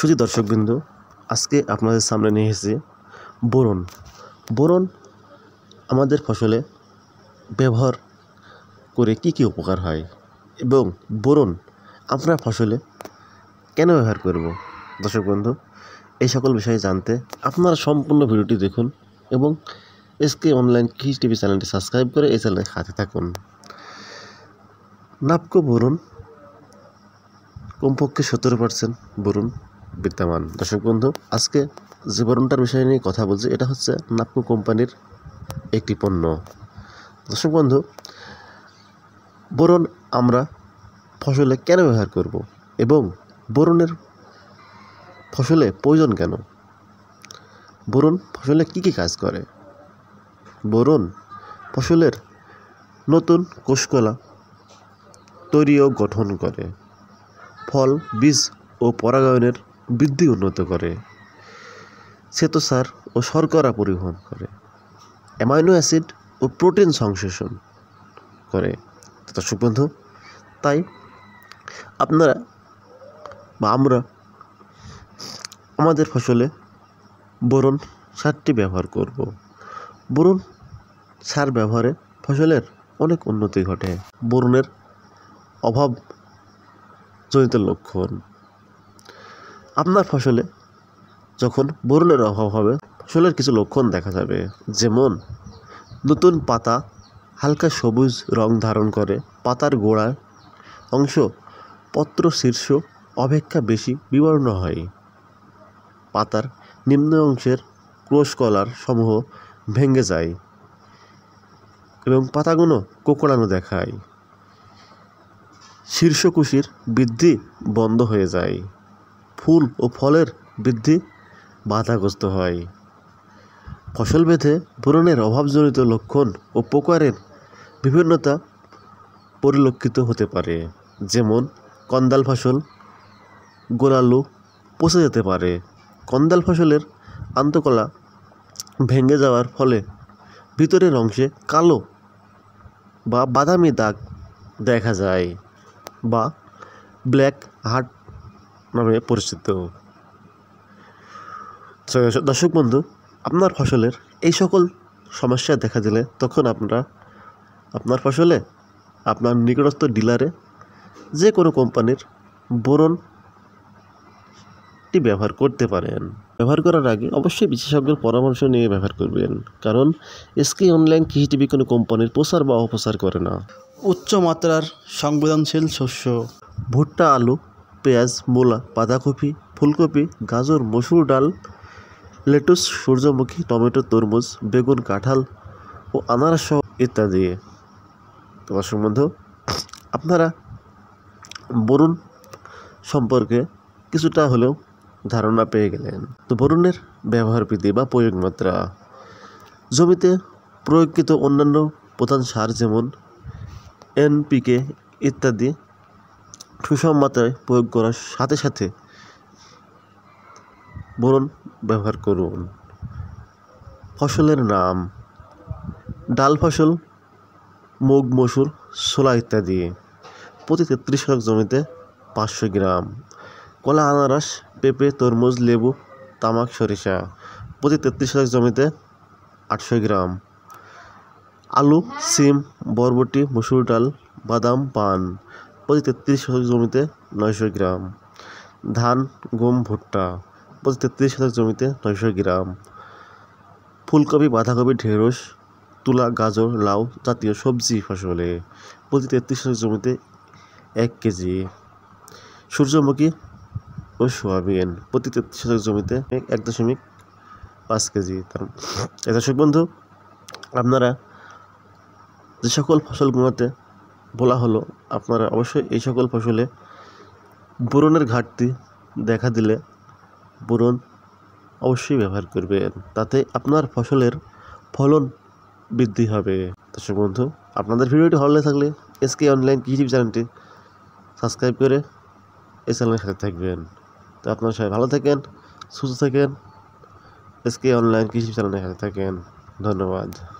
সুধী দর্শকবৃন্দ, আজকে আপনাদের সামনে নিয়ে এসেছি বোরন। বোরন আমাদের ফসলে ব্যবহার করে কি কি উপকার হয় এবং বোরন আমরা ফসলে কেন ব্যবহার করব। দর্শকবৃন্দ, এই সকল বিষয়ে জানতে আপনারা সম্পূর্ণ ভিডিওটি দেখুন এবং এসকে অনলাইন কৃষি টিভি চ্যানেলটি সাবস্ক্রাইব করে এই চ্যানেলের সাথে থাকুন। নাপকো বোরন কমপক্ষে 17% বোরন বিদ্যমান। দর্শক বন্ধু, আজকে যে বোরনটার বিষয় নিয়ে কথা বলছি এটা হচ্ছে নাপকো কোম্পানির একটি পণ্য। দর্শক বন্ধু, বোরন আমরা ফসলে কেন ব্যবহার করব এবং বোরনের ফসলে প্রয়োজন কেন, বোরন ফসলে কি কি কাজ করে। বোরন ফসলের নতুন কোষকলা তৈরি ও গঠন করে, ফল, বীজ ও পরাগায়নের বৃদ্ধি উন্নত করে, শ্বেতসার ও শর্করা পরিবহন করে, অ্যামাইনো অ্যাসিড ও প্রোটিন সংশ্লেষণ করে। দর্শক বন্ধু, তাই আপনারা বা আমরা আমাদের ফসলে বোরন সারটি ব্যবহার করব। বোরন সার ব্যবহারে ফসলের অনেক উন্নতি ঘটে। বোরনের অভাব জনিত লক্ষণ, আপনার ফসলে যখন বোরনের অভাব হবে ফসলের কিছু লক্ষণ দেখা যাবে, যেমন নতুন পাতা হালকা সবুজ রং ধারণ করে, পাতার গোড়ার অংশ পত্র শীর্ষ অপেক্ষা বেশি বিবর্ণ হয়, পাতার নিম্ন অংশের কোষকলার সমূহ ভেঙে যায় এবং পাতাগুলো কোঁকড়ানো দেখায়, শীর্ষকুশির বৃদ্ধি বন্ধ হয়ে যায়, ফুল ও ফলের বৃদ্ধি বাধাগ্রস্ত হয়। ফসল ভেদে বোরনের অভাবজনিত লক্ষণ ও প্রকারের বিভিন্নতা পরিলক্ষিত হতে পারে, যেমন কন্দাল ফসল গোলালু পচে যেতে পারে, কন্দাল ফসলের আন্তঃকলা ভেঙে যাওয়ার ফলে ভিতরের অংশে কালো বা বাদামি দাগ দেখা যায় বা ব্ল্যাক হার্ট নামে পরিচিত। দর্শক বন্ধু, আপনার ফসলের এই সকল সমস্যা দেখা দিলে তখন আপনার ফসলে আপনার নিকটস্থ ডিলারে যে কোনো কোম্পানির বোরনটি ব্যবহার করতে পারেন। ব্যবহার করার আগে অবশ্যই বিশেষজ্ঞের পরামর্শ নিয়ে ব্যবহার করবেন, কারণ এসকে অনলাইন কৃষি টিভি কোনো কোম্পানির প্রচার বা অপপ্রচার করে না। উচ্চ মাত্রার সংবেদনশীল শস্য ভুট্টা, আলু, পেঁয়াজ, মূলা, বাঁধাকপি, ফুলকপি, গাজর, মসুর ডাল, লেটুস, সূর্যমুখী, টমেটো, তরমুজ, বেগুন, কাঁঠাল ও আনারস সহ ইত্যাদি। তো দর্শক বন্ধু, আপনারা বোরন সম্পর্কে কিছুটা হলেও ধারণা পেয়ে গেলেন। তো বোরনের ব্যবহার বিধি বা প্রয়োগ মাত্রা, জমিতে প্রয়োগকৃত অন্যান্য প্রধান সার যেমন এনপিকে ইত্যাদি সুষম মাত্রায় প্রয়োগ করার সাথে সাথে বোরন ব্যবহার করুন। ফসলের নাম: ডাল ফসল মুগ, মসুর, ছোলা ইত্যাদি, প্রতি 33 শতক জমিতে 500 গ্রাম। কলা, আনারস, পেঁপে, তরমুজ, লেবু, তামাক, সরিষা, প্রতি 33 শতক জমিতে 800 গ্রাম। আলু, সিম, বরবটি, মসুর ডাল, বাদাম, পান, প্রতি 33 শতক জমিতে 900 গ্রাম। ধান, গম, ভুট্টা, প্রতি 33 শতক জমিতে 900 গ্রাম। ফুলকপি, বাঁধাকপি, ঢেঁড়স, তুলা, গাজর, লাউ জাতীয় সবজি ফসলে প্রতি 33 শতক জমিতে 1 কেজি। সূর্যমুখী ও সোয়াবিন, প্রতি 33 শতক জমিতে 1.5 কেজি। দর্শক বন্ধু, আপনারা যে সকল ফসলগুলোতে বলা হলো আপনারা অবশ্যই এই সকল ফসলে বোরনের ঘাটতি দেখা দিলে বোরন অবশ্যই ব্যবহার করবেন, তাতে আপনার ফসলের ফলন বৃদ্ধি হবে। দর্শক বন্ধু, আপনাদের ভিডিওটি ভালো লাগে থাকলে এসকে অনলাইন কৃষি চ্যানেলটি সাবস্ক্রাইব করে এই চ্যানেলের সাথে থাকবেন। তো আপনারা সবাই ভালো থাকেন, সুস্থ থাকেন, এসকে অনলাইন কৃষি চ্যানেলের সাথে থাকেন। ধন্যবাদ।